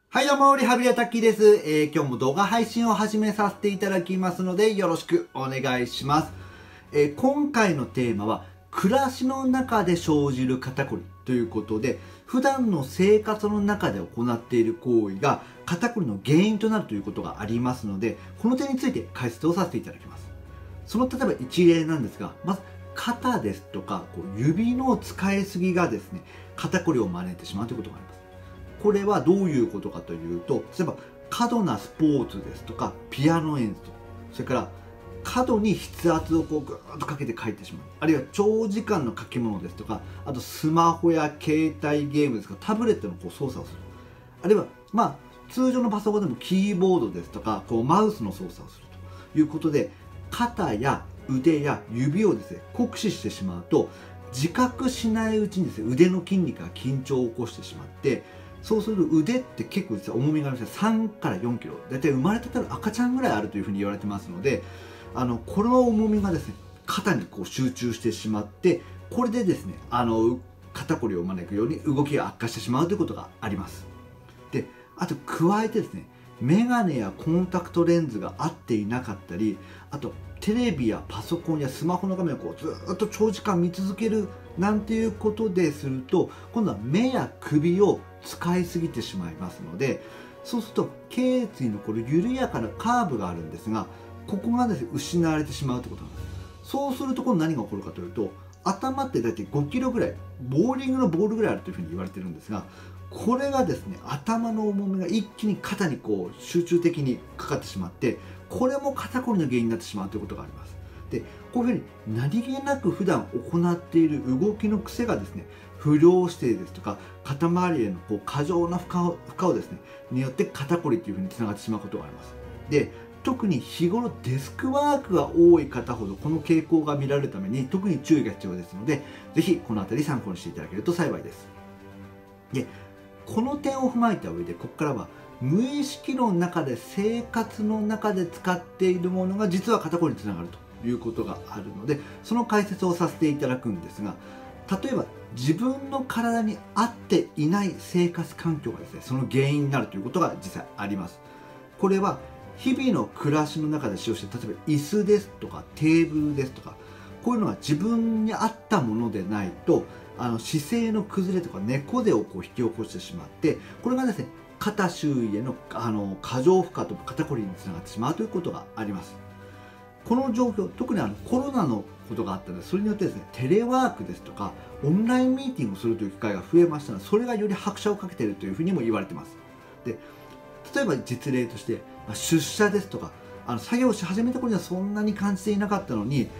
はいどうも、リハビリアタッキーです。今日も動画配信を始めさせていただきますので、よろしくお願いします。今回のテーマは、暮らしの中で生じる肩こりということで、普段の生活の中で行っている行為が肩こりの原因となるということがありますので、この点について解説をさせていただきます。その例えば一例なんですが、まず肩ですとか、指の使いすぎがですね、肩こりを招いてしまうということがあります。これはどういうことかというと、例えば過度なスポーツですとかピアノ演奏、それから過度に筆圧をぐーっとかけて書いてしまう、あるいは長時間の書き物ですとか、あとスマホや携帯ゲームですとかタブレットの操作をする、あるいは通常のパソコンでもキーボードですとかマウスの操作をするということで、肩や腕や指をですね酷使してしまうと、自覚しないうちにですね腕の筋肉が緊張を起こしてしまって、そうすると腕って結構実は重みがありまして、3から4キロ、大体生まれたての赤ちゃんぐらいあるというふうに言われてますので、この重みがですね肩に集中してしまって、これでですね肩こりを招くように動きが悪化してしまうということがあります。で、あと加えてですね、メガネやコンタクトレンズが合っていなかったり、あとテレビやパソコンやスマホの画面をずっと長時間見続けるなんていうことですると、今度は目や首を使いすぎてしまいますので、そうすると頸椎の緩やかなカーブがあるんですが、ここがですね失われてしまうということなんです。そうすると何が起こるかというと、頭って大体5キロぐらい、ボーリングのボールぐらいあるというふうに言われてるんですが、これがですね頭の重みが一気に肩に集中的にかかってしまって、これも肩こりの原因になってしまうということがあります。で、こういうふうに何気なく普段行っている動きの癖がですね、不良姿勢ですとか肩周りへの過剰な負荷をですねによって肩こりというふうにつながってしまうことがあります。で、特に日頃デスクワークが多い方ほどこの傾向が見られるために特に注意が必要ですので、ぜひこの辺り参考にしていただけると幸いです。で、この点を踏まえた上で、ここからは無意識の中で生活の中で使っているものが実は肩こりにつながるということがあるので、その解説をさせていただくんですが、例えば自分の体に合っていない生活環境がですねその原因になるということが実際あります。これは日々の暮らしの中で使用している、例えば椅子ですとかテーブルですとか、こういうのが自分に合ったものでないと、姿勢の崩れとか猫背を引き起こしてしまって、これがですね肩周囲への過剰負荷と肩こりにつながってしまうということがあります。この状況、特にコロナのことがあったので、それによってですねテレワークですとかオンラインミーティングをするという機会が増えましたので、それがより拍車をかけているというふうにも言われています。で、例えば実例として、出社ですとか作業し始めた頃にはそんなに感じていなかったのに、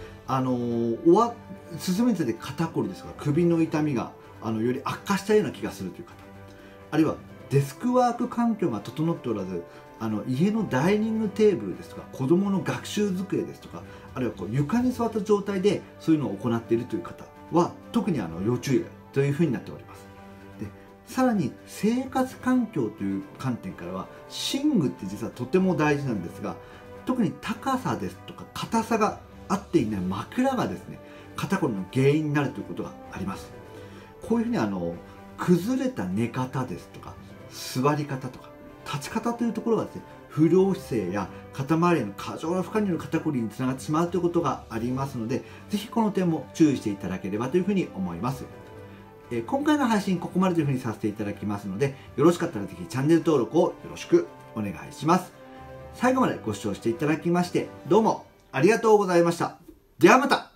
進むにつれて肩こりですとか首の痛みがより悪化したような気がするという方、あるいはデスクワーク環境が整っておらず、家のダイニングテーブルですとか子どもの学習机ですとか、あるいは床に座った状態でそういうのを行っているという方は特に要注意というふうになっております。で、さらに生活環境という観点からは寝具って実はとても大事なんですが、特に高さですとか硬さが合っていない枕がですね肩こりの原因になるということがあります。こういうふうに崩れた寝方ですとか座り方とか立ち方というところがですね、不良姿勢や肩周りへの過剰な負荷による肩こりにつながってしまうということがありますので、ぜひこの点も注意していただければというふうに思います。今回の配信ここまでというふうにさせていただきますので、よろしかったらぜひチャンネル登録をよろしくお願いします。最後までご視聴していただきましてどうもありがとうございました。ではまた。